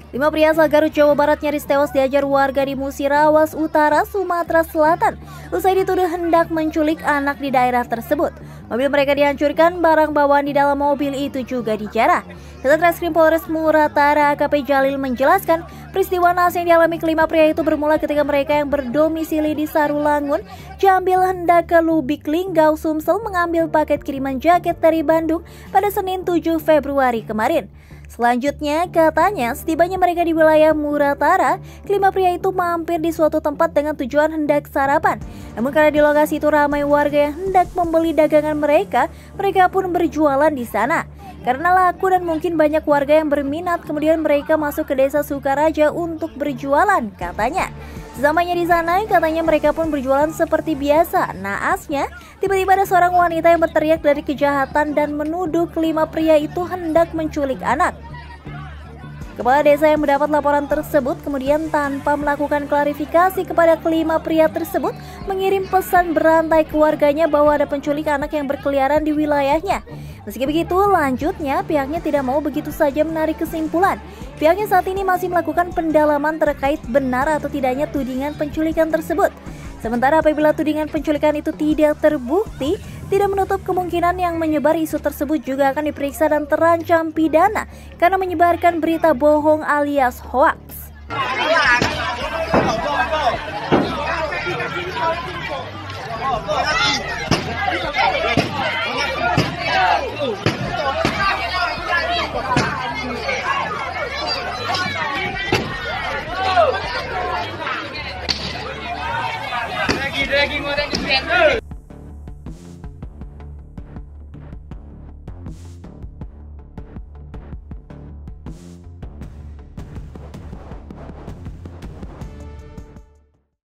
5 pria asal Garut, Jawa Barat nyaris tewas dihajar warga di Musirawas Utara, Sumatera Selatan usai dituduh hendak menculik anak di daerah tersebut. Mobil mereka dihancurkan, barang bawaan di dalam mobil itu juga dijarah. Satreskrim Polres Muratara AKP Jalil menjelaskan, peristiwa naas yang dialami kelima pria itu bermula ketika mereka yang berdomisili di Sarulangun, Jambil hendak ke Lubik Linggau, Sumsel mengambil paket kiriman jaket dari Bandung pada Senin 7 Februari kemarin. Selanjutnya, katanya setibanya mereka di wilayah Muratara, kelima pria itu mampir di suatu tempat dengan tujuan hendak sarapan. Namun karena di lokasi itu ramai warga yang hendak membeli dagangan mereka pun berjualan di sana. Karena laku dan mungkin banyak warga yang berminat, kemudian mereka masuk ke desa Sukaraja untuk berjualan, katanya. Sesamanya di sana, katanya mereka pun berjualan seperti biasa. Naasnya, tiba-tiba ada seorang wanita yang berteriak dari kejahatan dan menuduh kelima pria itu hendak menculik anak. Kepala desa yang mendapat laporan tersebut kemudian tanpa melakukan klarifikasi kepada kelima pria tersebut mengirim pesan berantai ke warganya bahwa ada penculik anak yang berkeliaran di wilayahnya. Meski begitu, lanjutnya pihaknya tidak mau begitu saja menarik kesimpulan. Pihaknya saat ini masih melakukan pendalaman terkait benar atau tidaknya tudingan penculikan tersebut. Sementara apabila tudingan penculikan itu tidak terbukti, tidak menutup kemungkinan yang menyebar isu tersebut juga akan diperiksa dan terancam pidana karena menyebarkan berita bohong alias hoax. Lagi mau